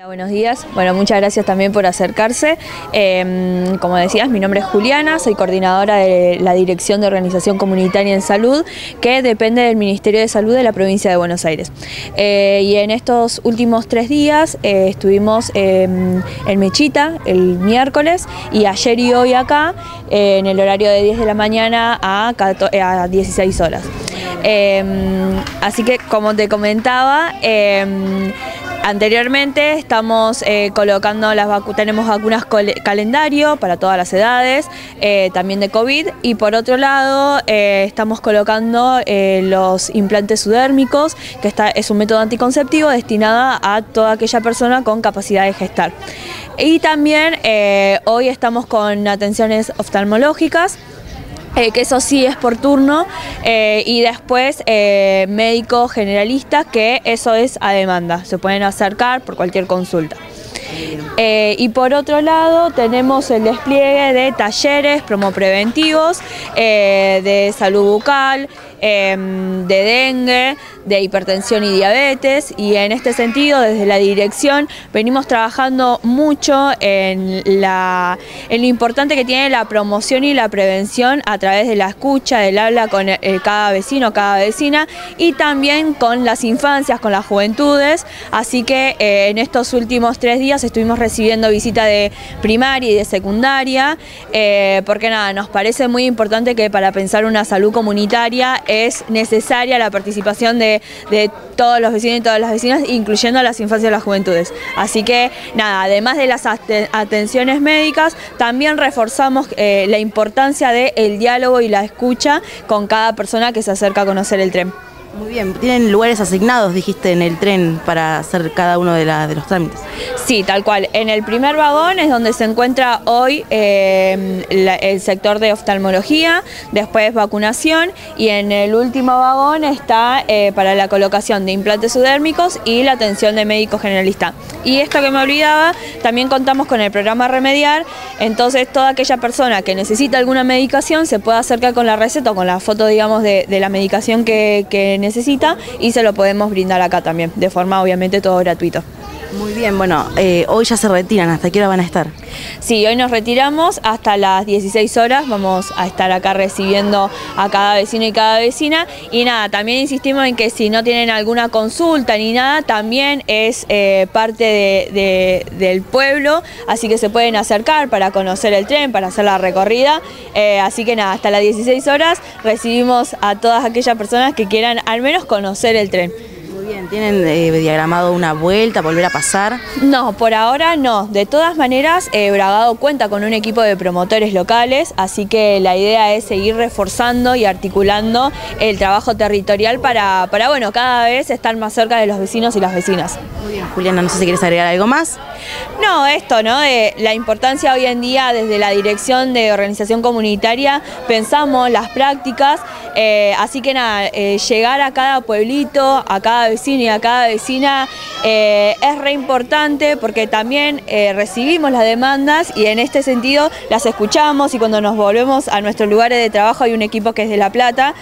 Buenos días, bueno, muchas gracias también por acercarse. Como decías, mi nombre es Juliana, soy coordinadora de la Dirección de Organización Comunitaria en Salud, que depende del Ministerio de Salud de la provincia de Buenos Aires. Y en estos últimos 3 días estuvimos en Mechita el miércoles y ayer y hoy acá en el horario de 10 de la mañana a 16 horas. Así que, como te comentaba, anteriormente estamos colocando tenemos vacunas calendario para todas las edades, también de COVID, y por otro lado estamos colocando los implantes subdérmicos, que es un método anticonceptivo destinado a toda aquella persona con capacidad de gestar. Y también hoy estamos con atenciones oftalmológicas, que eso sí es por turno, y después médicos generalistas, que eso es a demanda, se pueden acercar por cualquier consulta. Y por otro lado tenemos el despliegue de talleres promopreventivos de salud bucal, de dengue, de hipertensión y diabetes, y en este sentido desde la dirección venimos trabajando mucho en lo importante que tiene la promoción y la prevención a través de la escucha, del habla con cada vecino, cada vecina, y también con las infancias, con las juventudes. Así que en estos últimos 3 días estuvimos recibiendo visita de primaria y de secundaria, porque nada, nos parece muy importante que para pensar una salud comunitaria es necesaria la participación de todos los vecinos y todas las vecinas, incluyendo a las infancias y las juventudes. Así que nada, además de las atenciones médicas, también reforzamos la importancia del diálogo y la escucha con cada persona que se acerca a conocer el tren. Muy bien, ¿tienen lugares asignados, dijiste, en el tren para hacer cada uno de los trámites? Sí, tal cual. En el primer vagón es donde se encuentra hoy el sector de oftalmología, después vacunación, y en el último vagón está para la colocación de implantes subdérmicos y la atención de médico generalista. Y esto que me olvidaba, también contamos con el programa Remediar, entonces toda aquella persona que necesita alguna medicación se puede acercar con la receta o con la foto, digamos, de la medicación que necesita, y se lo podemos brindar acá también, de forma obviamente todo gratuito. Muy bien, bueno, hoy ya se retiran, ¿hasta qué hora van a estar? Sí, hoy nos retiramos hasta las 16 horas, vamos a estar acá recibiendo a cada vecino y cada vecina, y nada, también insistimos en que si no tienen alguna consulta ni nada, también es parte del pueblo, así que se pueden acercar para conocer el tren, para hacer la recorrida, así que nada, hasta las 16 horas recibimos a todas aquellas personas que quieran al menos conocer el tren. Muy bien, ¿tienen diagramado una vuelta, volver a pasar? No, por ahora no. De todas maneras, Bragado cuenta con un equipo de promotores locales, así que la idea es seguir reforzando y articulando el trabajo territorial para bueno, cada vez estar más cerca de los vecinos y las vecinas. Muy bien, Juliana, no sé si quieres agregar algo más. No, esto, ¿no? De la importancia hoy en día desde la Dirección de Organización Comunitaria, pensamos las prácticas, así que nada, llegar a cada pueblito, a cada vecino y a cada vecina es re importante, porque también recibimos las demandas y en este sentido las escuchamos, y cuando nos volvemos a nuestros lugares de trabajo hay un equipo que es de La Plata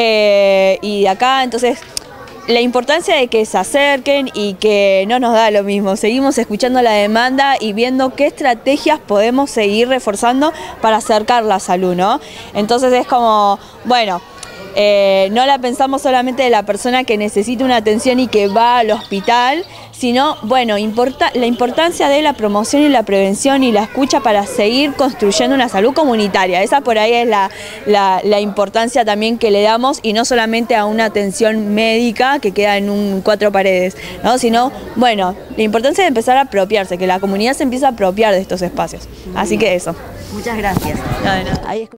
y de acá, entonces la importancia de que se acerquen y que no nos da lo mismo, seguimos escuchando la demanda y viendo qué estrategias podemos seguir reforzando para acercar la salud, ¿no? Entonces es como, bueno, no la pensamos solamente de la persona que necesita una atención y que va al hospital, sino, bueno, la importancia de la promoción y la prevención y la escucha para seguir construyendo una salud comunitaria. Esa por ahí es la importancia también que le damos, y no solamente a una atención médica que queda en 4 paredes, ¿no? Sino, bueno, la importancia de empezar a apropiarse, que la comunidad se empiece a apropiar de estos espacios. Así que eso. Muchas gracias. No, de nada.